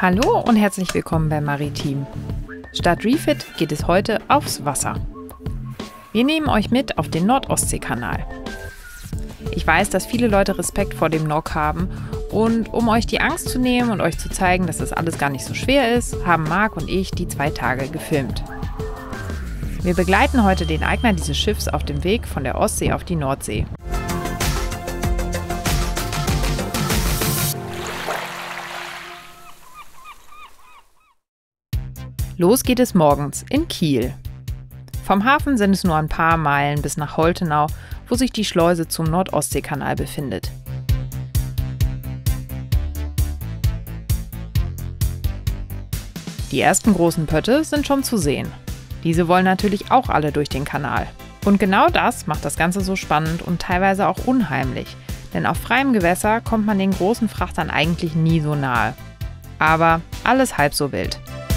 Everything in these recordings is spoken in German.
Hallo und herzlich willkommen bei Maritim. Statt Refit geht es heute aufs Wasser. Wir nehmen euch mit auf den Nord-Ostsee-Kanal. Ich weiß, dass viele Leute Respekt vor dem Nock haben und um euch die Angst zu nehmen und euch zu zeigen, dass das alles gar nicht so schwer ist, haben Marc und ich die 2 Tage gefilmt. Wir begleiten heute den Eigner dieses Schiffs auf dem Weg von der Ostsee auf die Nordsee. Los geht es morgens in Kiel. Vom Hafen sind es nur ein paar Meilen bis nach Holtenau, wo sich die Schleuse zum Nord-Ostsee-Kanal befindet. Die ersten großen Pötte sind schon zu sehen. Diese wollen natürlich auch alle durch den Kanal. Und genau das macht das Ganze so spannend und teilweise auch unheimlich. Denn auf freiem Gewässer kommt man den großen Frachtern eigentlich nie so nahe. Aber alles halb so wild.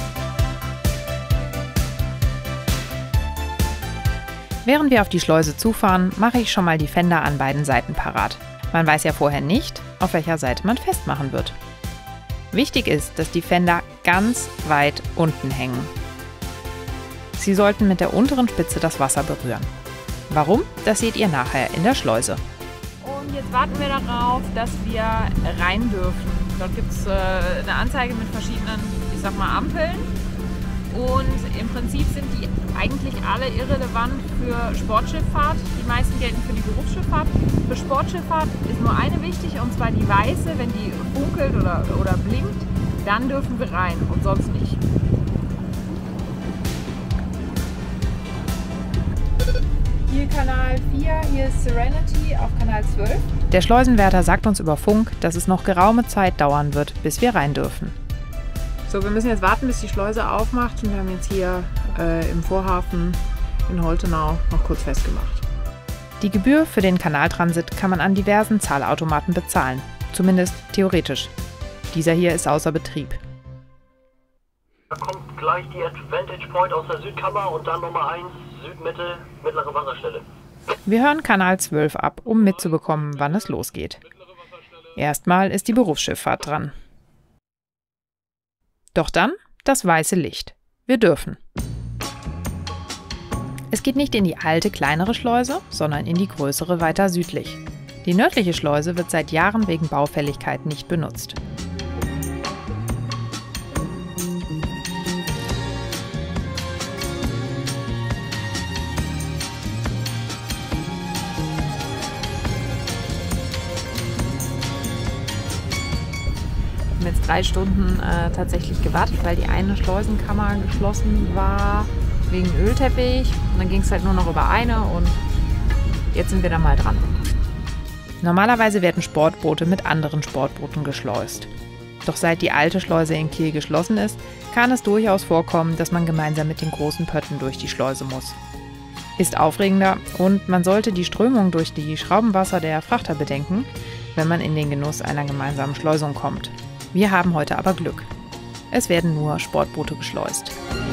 Während wir auf die Schleuse zufahren, mache ich schon mal die Fender an beiden Seiten parat. Man weiß ja vorher nicht, auf welcher Seite man festmachen wird. Wichtig ist, dass die Fender ganz weit unten hängen. Sie sollten mit der unteren Spitze das Wasser berühren. Warum? Das seht ihr nachher in der Schleuse. Und jetzt warten wir darauf, dass wir rein dürfen. Dort gibt es eine Anzeige mit verschiedenen, ich sag mal, Ampeln. Und im Prinzip sind die eigentlich alle irrelevant für Sportschifffahrt. Die meisten gelten für die Berufsschifffahrt. Für Sportschifffahrt ist nur eine wichtig, und zwar die weiße. Wenn die funkelt oder blinkt, dann dürfen wir rein und sonst nicht. Hier Kanal 4, hier ist Serenity auf Kanal 12. Der Schleusenwärter sagt uns über Funk, dass es noch geraume Zeit dauern wird, bis wir rein dürfen. So, wir müssen jetzt warten, bis die Schleuse aufmacht, und wir haben jetzt hier im Vorhafen in Holtenau noch kurz festgemacht. Die Gebühr für den Kanaltransit kann man an diversen Zahlautomaten bezahlen, zumindest theoretisch. Dieser hier ist außer Betrieb. Da kommt gleich die Advantage Point aus der Südkammer und dann Nummer 1, Südmitte, mittlere Wasserstelle. Wir hören Kanal 12 ab, um mitzubekommen, wann es losgeht. Erstmal ist die Berufsschifffahrt dran. Doch dann das weiße Licht. Wir dürfen. Es geht nicht in die alte, kleinere Schleuse, sondern in die größere weiter südlich. Die nördliche Schleuse wird seit Jahren wegen Baufälligkeit nicht benutzt. Wir haben jetzt 3 Stunden tatsächlich gewartet, weil die eine Schleusenkammer geschlossen war wegen Ölteppich. Und dann ging es halt nur noch über eine, und jetzt sind wir da mal dran. Normalerweise werden Sportboote mit anderen Sportbooten geschleust. Doch seit die alte Schleuse in Kiel geschlossen ist, kann es durchaus vorkommen, dass man gemeinsam mit den großen Pötten durch die Schleuse muss. Ist aufregender, und man sollte die Strömung durch die Schraubenwasser der Frachter bedenken, wenn man in den Genuss einer gemeinsamen Schleusung kommt. Wir haben heute aber Glück. Es werden nur Sportboote geschleust.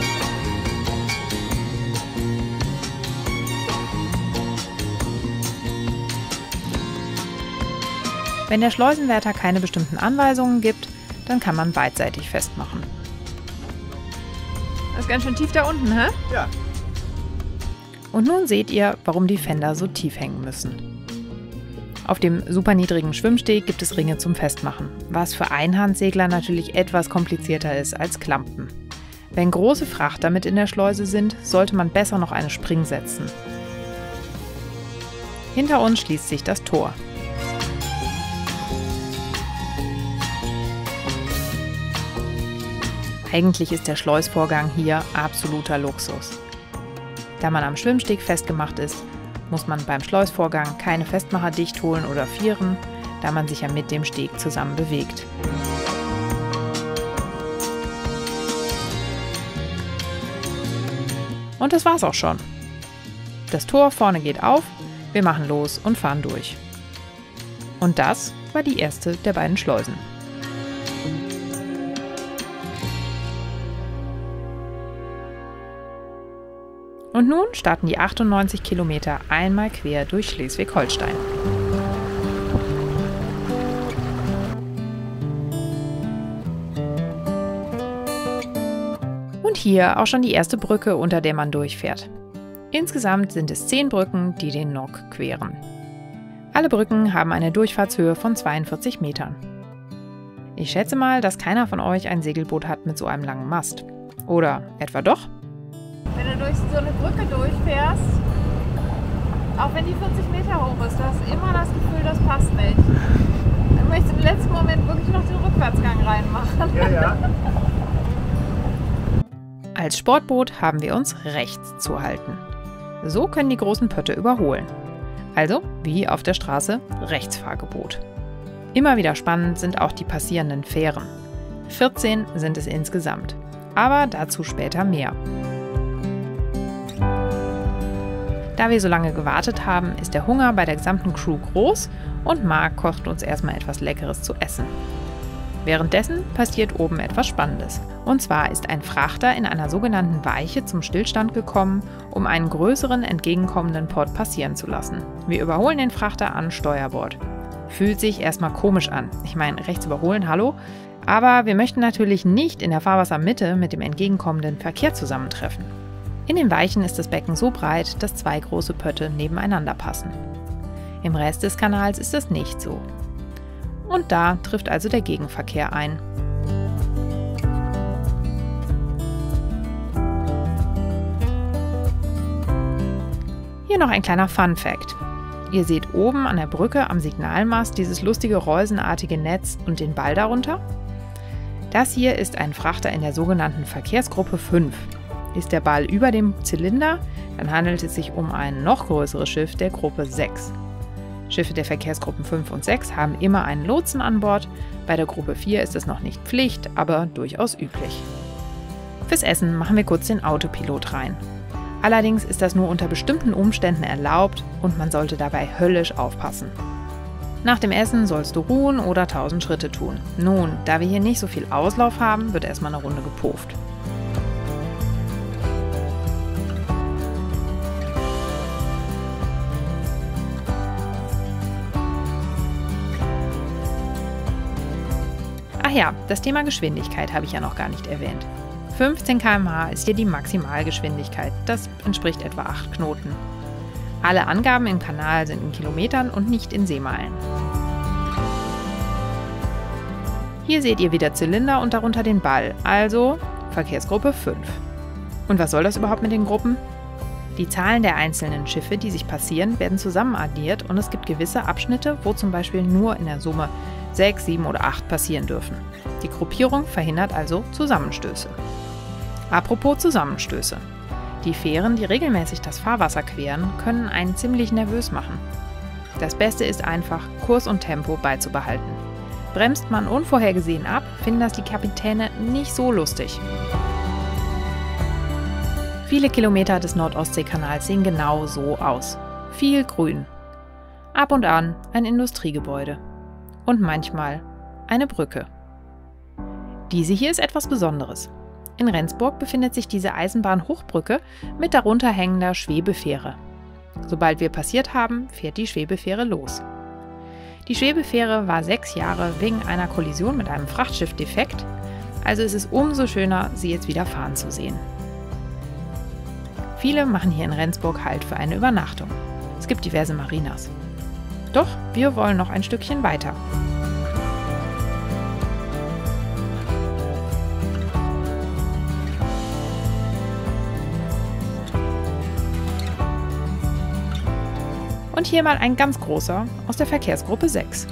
Wenn der Schleusenwärter keine bestimmten Anweisungen gibt, dann kann man beidseitig festmachen. Das ist ganz schön tief da unten, hä? Ja. Und nun seht ihr, warum die Fender so tief hängen müssen. Auf dem super niedrigen Schwimmsteg gibt es Ringe zum Festmachen, was für Einhandsegler natürlich etwas komplizierter ist als Klampen. Wenn große Frachter mit in der Schleuse sind, sollte man besser noch eine Spring setzen. Hinter uns schließt sich das Tor. Eigentlich ist der Schleusvorgang hier absoluter Luxus. Da man am Schwimmsteg festgemacht ist, muss man beim Schleusvorgang keine Festmacher dicht holen oder vieren, da man sich ja mit dem Steg zusammen bewegt. Und das war's auch schon. Das Tor vorne geht auf, wir machen los und fahren durch. Und das war die erste der beiden Schleusen. Und nun starten die 98 Kilometer einmal quer durch Schleswig-Holstein. Und hier auch schon die erste Brücke, unter der man durchfährt. Insgesamt sind es 10 Brücken, die den Nock queren. Alle Brücken haben eine Durchfahrtshöhe von 42 Metern. Ich schätze mal, dass keiner von euch ein Segelboot hat mit so einem langen Mast. Oder etwa doch? Wenn du durch so eine Brücke durchfährst, auch wenn die 40 Meter hoch ist, du hast immer das Gefühl, das passt nicht. Dann möchtest du im letzten Moment wirklich noch den Rückwärtsgang reinmachen. Ja. Als Sportboot haben wir uns rechts zu halten. So können die großen Pötte überholen. Also, wie auf der Straße, Rechtsfahrgebot. Immer wieder spannend sind auch die passierenden Fähren. 14 sind es insgesamt. Aber dazu später mehr. Da wir so lange gewartet haben, ist der Hunger bei der gesamten Crew groß und Marc kocht uns erstmal etwas Leckeres zu essen. Währenddessen passiert oben etwas Spannendes. Und zwar ist ein Frachter in einer sogenannten Weiche zum Stillstand gekommen, um einen größeren entgegenkommenden Pott passieren zu lassen. Wir überholen den Frachter an Steuerbord. Fühlt sich erstmal komisch an. Ich meine, rechts überholen, hallo? Aber wir möchten natürlich nicht in der Fahrwassermitte mit dem entgegenkommenden Verkehr zusammentreffen. In den Weichen ist das Becken so breit, dass 2 große Pötte nebeneinander passen. Im Rest des Kanals ist das nicht so. Und da trifft also der Gegenverkehr ein. Hier noch ein kleiner Fun-Fact. Ihr seht oben an der Brücke am Signalmast dieses lustige reusenartige Netz und den Ball darunter. Das hier ist ein Frachter in der sogenannten Verkehrsgruppe 5. Ist der Ball über dem Zylinder, dann handelt es sich um ein noch größeres Schiff der Gruppe 6. Schiffe der Verkehrsgruppen 5 und 6 haben immer einen Lotsen an Bord. Bei der Gruppe 4 ist es noch nicht Pflicht, aber durchaus üblich. Fürs Essen machen wir kurz den Autopilot rein. Allerdings ist das nur unter bestimmten Umständen erlaubt und man sollte dabei höllisch aufpassen. Nach dem Essen sollst du ruhen oder 1000 Schritte tun. Nun, da wir hier nicht so viel Auslauf haben, wird erstmal eine Runde gepufft. Ach ja, das Thema Geschwindigkeit habe ich ja noch gar nicht erwähnt. 15 km/h ist hier die Maximalgeschwindigkeit, das entspricht etwa 8 Knoten. Alle Angaben im Kanal sind in Kilometern und nicht in Seemeilen. Hier seht ihr wieder Zylinder und darunter den Ball, also Verkehrsgruppe 5. Und was soll das überhaupt mit den Gruppen? Die Zahlen der einzelnen Schiffe, die sich passieren, werden zusammen addiert und es gibt gewisse Abschnitte, wo zum Beispiel nur in der Summe 6, 7 oder 8 passieren dürfen. Die Gruppierung verhindert also Zusammenstöße. Apropos Zusammenstöße. Die Fähren, die regelmäßig das Fahrwasser queren, können einen ziemlich nervös machen. Das Beste ist einfach, Kurs und Tempo beizubehalten. Bremst man unvorhergesehen ab, finden das die Kapitäne nicht so lustig. Viele Kilometer des Nord-Ostsee-Kanals sehen genau so aus. Viel Grün. Ab und an ein Industriegebäude. Und manchmal eine Brücke. Diese hier ist etwas Besonderes. In Rendsburg befindet sich diese Eisenbahnhochbrücke mit darunter hängender Schwebefähre. Sobald wir passiert haben, fährt die Schwebefähre los. Die Schwebefähre war 6 Jahre wegen einer Kollision mit einem Frachtschiff defekt, also ist es umso schöner, sie jetzt wieder fahren zu sehen. Viele machen hier in Rendsburg Halt für eine Übernachtung. Es gibt diverse Marinas. Doch wir wollen noch ein Stückchen weiter. Und hier mal ein ganz großer aus der Verkehrsgruppe 6.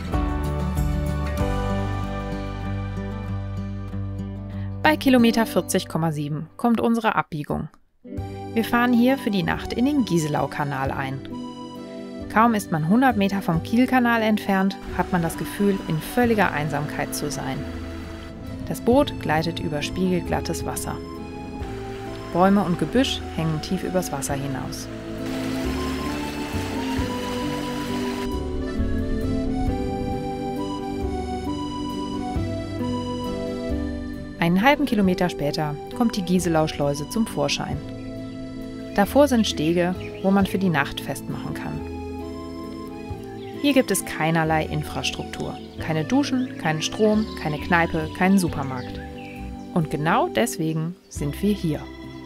Bei Kilometer 40,7 kommt unsere Abbiegung. Wir fahren hier für die Nacht in den Gieselau-Kanal ein. Kaum ist man 100 Meter vom Kielkanal entfernt, hat man das Gefühl, in völliger Einsamkeit zu sein. Das Boot gleitet über spiegelglattes Wasser. Bäume und Gebüsch hängen tief übers Wasser hinaus. Einen halben Kilometer später kommt die Gieselau-Schleuse zum Vorschein. Davor sind Stege, wo man für die Nacht festmachen kann. Hier gibt es keinerlei Infrastruktur. Keine Duschen, keinen Strom, keine Kneipe, keinen Supermarkt. Und genau deswegen sind wir hier.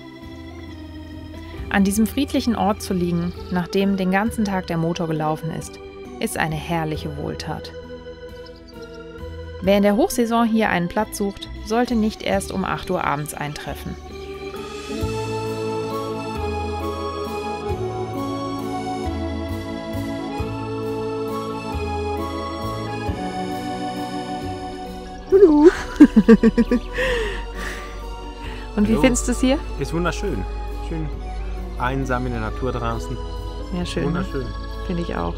An diesem friedlichen Ort zu liegen, nachdem den ganzen Tag der Motor gelaufen ist eine herrliche Wohltat. Wer in der Hochsaison hier einen Platz sucht, sollte nicht erst um 8 Uhr abends eintreffen. Hallo. Und wie findest du es hier? Ist wunderschön. Schön einsam in der Natur draußen. Ja, schön. Wunderschön. Ne? Finde ich auch.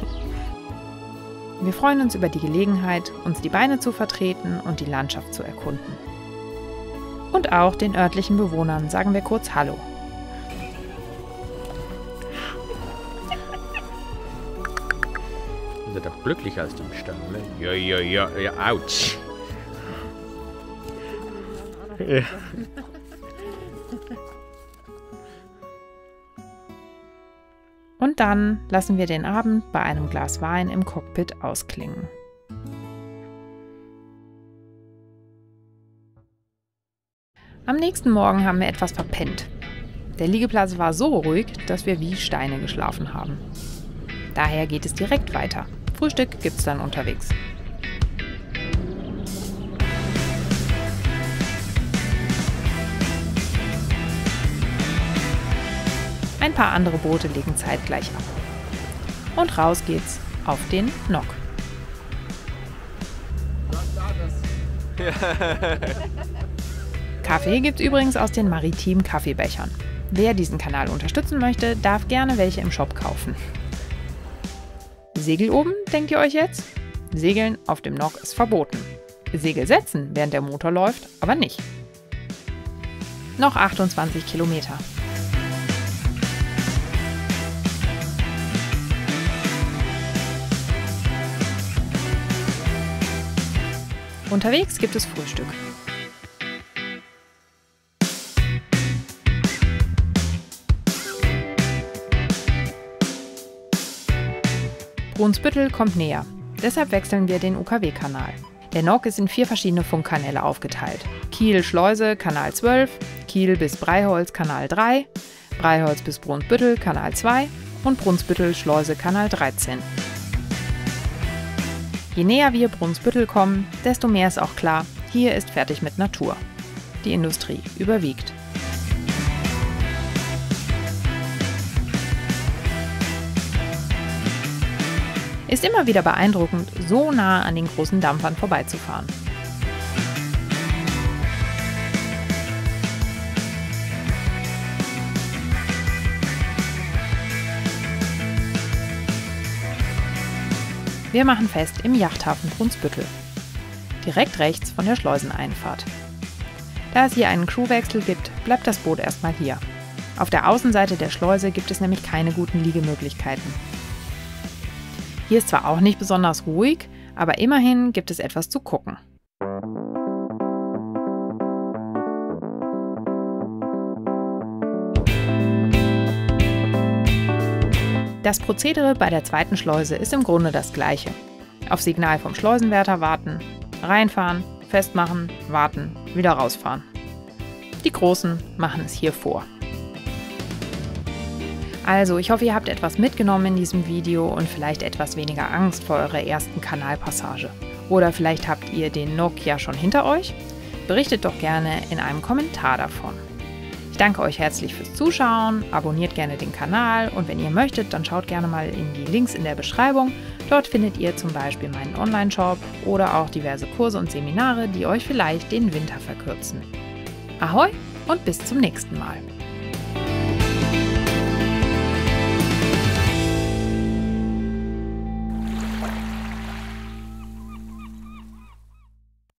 Wir freuen uns über die Gelegenheit, uns die Beine zu vertreten und die Landschaft zu erkunden. Und auch den örtlichen Bewohnern sagen wir kurz Hallo. Ihr seid doch glücklicher als die im Stall, ne? Ja, ouch. Ja. Und dann lassen wir den Abend bei einem Glas Wein im Cockpit ausklingen. Am nächsten Morgen haben wir etwas verpennt. Der Liegeplatz war so ruhig, dass wir wie Steine geschlafen haben. Daher geht es direkt weiter. Frühstück gibt's dann unterwegs. Ein paar andere Boote legen zeitgleich ab. Und raus geht's auf den Nock. Kaffee gibt's übrigens aus den maritimen Kaffeebechern. Wer diesen Kanal unterstützen möchte, darf gerne welche im Shop kaufen. Segel oben, denkt ihr euch jetzt? Segeln auf dem Nock ist verboten. Segel setzen, während der Motor läuft, aber nicht. Noch 28 Kilometer. Unterwegs gibt es Frühstück. Brunsbüttel kommt näher. Deshalb wechseln wir den UKW-Kanal. Der Nock ist in 4 verschiedene Funkkanäle aufgeteilt. Kiel-Schleuse, Kanal 12, Kiel bis Breiholz, Kanal 3, Breiholz bis Brunsbüttel, Kanal 2 und Brunsbüttel-Schleuse, Kanal 13. Je näher wir Brunsbüttel kommen, desto mehr ist auch klar, hier ist fertig mit Natur. Die Industrie überwiegt. Ist immer wieder beeindruckend, so nah an den großen Dampfern vorbeizufahren. Wir machen fest im Yachthafen Brunsbüttel, direkt rechts von der Schleuseneinfahrt. Da es hier einen Crewwechsel gibt, bleibt das Boot erstmal hier. Auf der Außenseite der Schleuse gibt es nämlich keine guten Liegemöglichkeiten. Hier ist zwar auch nicht besonders ruhig, aber immerhin gibt es etwas zu gucken. Das Prozedere bei der zweiten Schleuse ist im Grunde das gleiche. Auf Signal vom Schleusenwärter warten, reinfahren, festmachen, warten, wieder rausfahren. Die Großen machen es hier vor. Also, ich hoffe, ihr habt etwas mitgenommen in diesem Video und vielleicht etwas weniger Angst vor eurer ersten Kanalpassage. Oder vielleicht habt ihr den Nock ja schon hinter euch? Berichtet doch gerne in einem Kommentar davon. Ich danke euch herzlich fürs Zuschauen, abonniert gerne den Kanal und wenn ihr möchtet, dann schaut gerne mal in die Links in der Beschreibung. Dort findet ihr zum Beispiel meinen Online-Shop oder auch diverse Kurse und Seminare, die euch vielleicht den Winter verkürzen. Ahoi und bis zum nächsten Mal!